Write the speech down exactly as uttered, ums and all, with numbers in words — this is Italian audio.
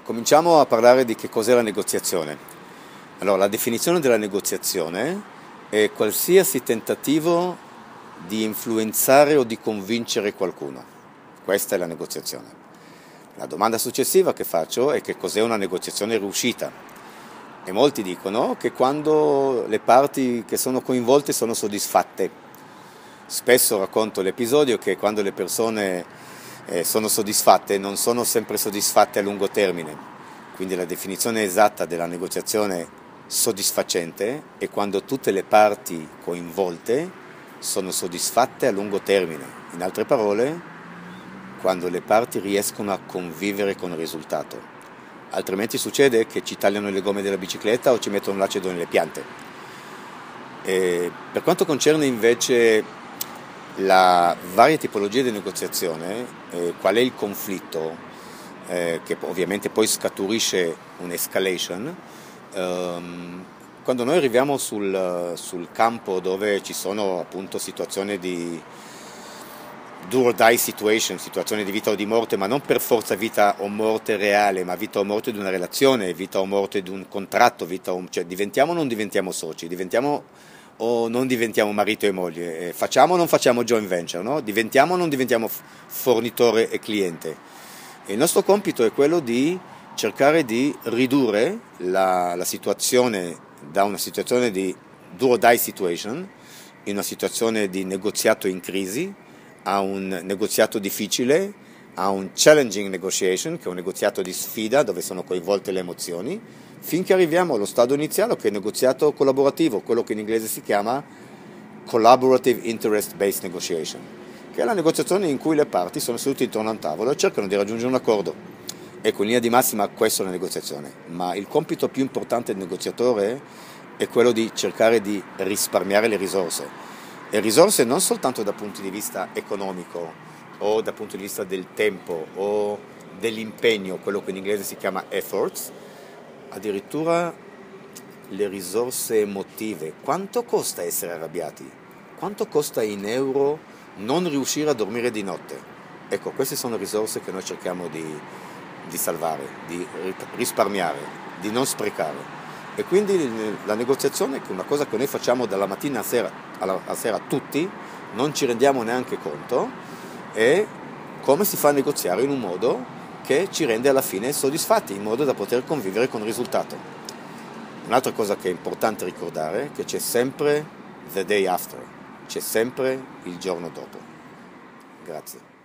Cominciamo a parlare di che cos'è la negoziazione. Allora, la definizione della negoziazione è qualsiasi tentativo di influenzare o di convincere qualcuno. Questa è la negoziazione. La domanda successiva che faccio è che cos'è una negoziazione riuscita. E molti dicono che quando le parti che sono coinvolte sono soddisfatte. Spesso racconto l'episodio che quando le persone eh, sono soddisfatte non sono sempre soddisfatte a lungo termine. Quindi la definizione esatta della negoziazione soddisfacente è quando tutte le parti coinvolte sono soddisfatte a lungo termine. In altre parole, quando le parti riescono a convivere con il risultato. Altrimenti succede che ci tagliano le gomme della bicicletta o ci mettono l'acido nelle piante. E per quanto concerne invece la varia tipologia di negoziazione, eh, qual è il conflitto, eh, che ovviamente poi scaturisce un'escalation, ehm, quando noi arriviamo sul, sul campo dove ci sono appunto situazioni di do or die situation, situazioni di vita o di morte, ma non per forza vita o morte reale, ma vita o morte di una relazione, vita o morte di un contratto, vita o, cioè diventiamo o non diventiamo soci, diventiamo o non diventiamo marito e moglie, eh, facciamo o non facciamo joint venture, no? Diventiamo o non diventiamo fornitore e cliente. E il nostro compito è quello di cercare di ridurre la, la situazione da una situazione di do or die situation in una situazione di negoziato in crisi a un negoziato difficile, a un challenging negotiation, che è un negoziato di sfida dove sono coinvolte le emozioni, finché arriviamo allo stadio iniziale, che è il negoziato collaborativo, quello che in inglese si chiama Collaborative Interest Based Negotiation, che è la negoziazione in cui le parti sono sedute intorno a un tavolo e cercano di raggiungere un accordo. Ecco, in linea di massima questa è la negoziazione, ma il compito più importante del negoziatore è quello di cercare di risparmiare le risorse. E risorse non soltanto dal punto di vista economico o dal punto di vista del tempo o dell'impegno, quello che in inglese si chiama efforts, addirittura le risorse emotive. Quanto costa essere arrabbiati? Quanto costa in euro non riuscire a dormire di notte? Ecco, queste sono risorse che noi cerchiamo di, di salvare, di risparmiare, di non sprecare. E quindi la negoziazione, che è una cosa che noi facciamo dalla mattina a sera, alla, a sera tutti, non ci rendiamo neanche conto, è come si fa a negoziare in un modo che ci rende alla fine soddisfatti, in modo da poter convivere con il risultato. Un'altra cosa che è importante ricordare è che c'è sempre the day after, c'è sempre il giorno dopo. Grazie.